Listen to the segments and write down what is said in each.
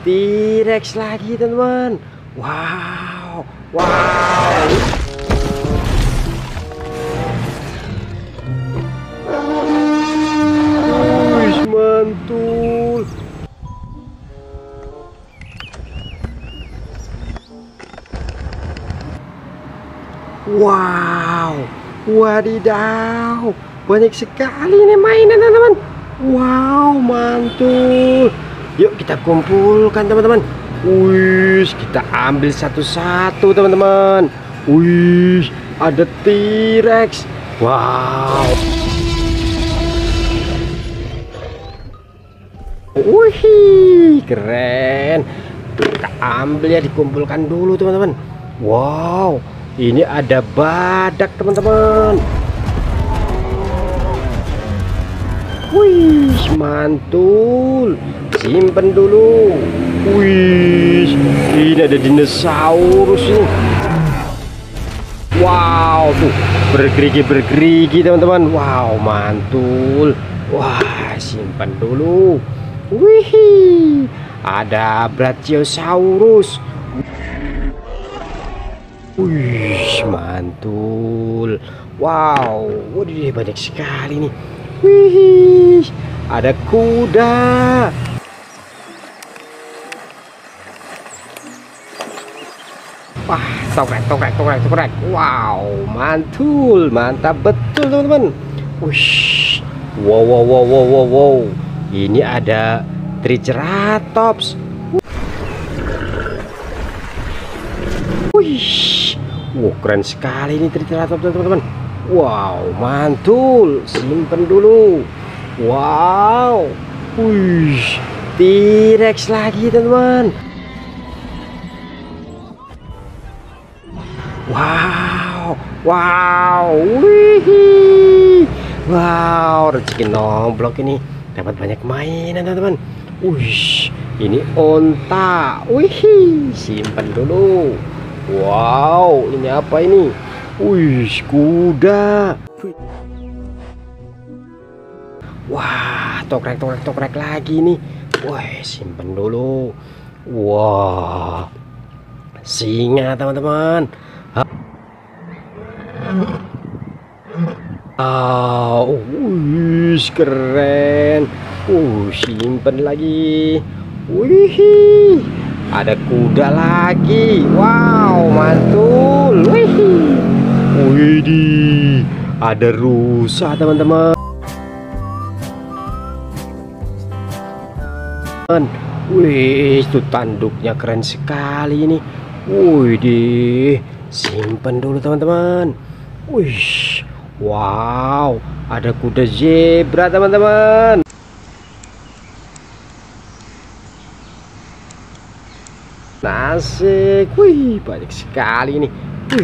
T-Rex lagi teman-teman. Wow, wow. Wih, mantul. Wow, wadidaw, banyak sekali nih mainan teman-teman. Wow, mantul. Yuk kita kumpulkan teman-teman. Wih, kita ambil satu-satu teman-teman. Wih, ada T-Rex. Wow. Wih, keren. Kita ambil ya, dikumpulkan dulu teman-teman. Wow, ini ada badak teman-teman. Wih, mantul. Simpen dulu. Wih, ini ada dinosaurus ini. Wow, tuh bergerigi teman-teman. Wow, mantul. Wah, simpan dulu. Wih, ada Brachiosaurus. Wih, mantul. Wow, waduh, banyak sekali nih. Wih, ada kuda. Wah, tokrek. Wow, mantul, mantap betul teman-teman. Wih, wow. Ini ada Triceratops. Wih, wow, keren sekali ini Triceratops teman-teman. Wow, mantul. Simpen dulu. Wow. Wih, T-Rex lagi teman-teman. Wow. Wih. Wow, rezeki nomblok ini. Dapat banyak mainan teman-teman. Wih, ini onta. Wih, simpan dulu. Wow, ini apa ini? Wih, kuda. Wah, tokrek lagi nih. Wih, simpen dulu. Wah, singa teman-teman. Wih, keren. Simpen lagi. Wih, ada kuda lagi. Wow, mantul. Wih, ada rusa teman-teman. Wih, itu tanduknya keren sekali ini. Wih, simpen dulu teman-teman. Wih, wow, ada kuda zebra teman-teman. Asik. Wih, banyak sekali nih.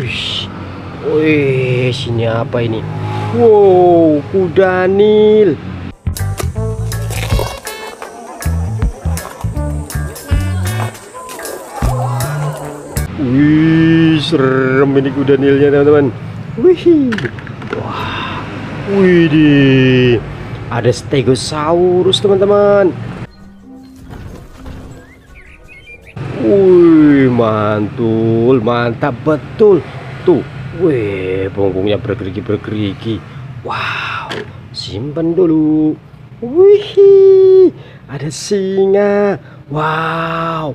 Wih, sini apa ini? Wow, kuda Nil. Wih, serem ini kuda Nilnya teman-teman. Wih, wah, wih, ada Stegosaurus teman-teman. Wih, mantul, mantap betul. Tuh, wih, punggungnya bergerigi. Wow, simpen dulu. Wih, ada singa. Wow.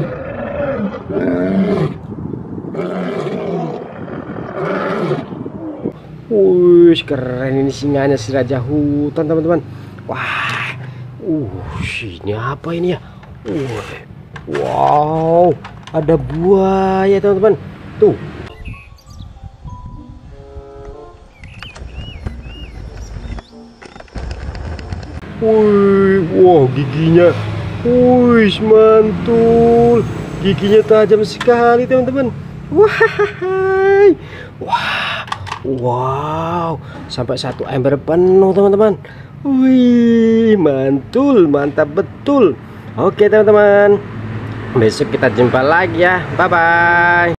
Wih, keren ini singanya si raja hutan teman-teman. Wah, ini apa ini ya? Wow, ada buaya teman-teman. Tuh. Wih, wow, giginya. Wih, mantul. Giginya tajam sekali teman-teman. Wow, sampai satu ember penuh teman-teman. Wih, mantul, mantap betul. Oke teman-teman, besok kita jumpa lagi ya. Bye bye.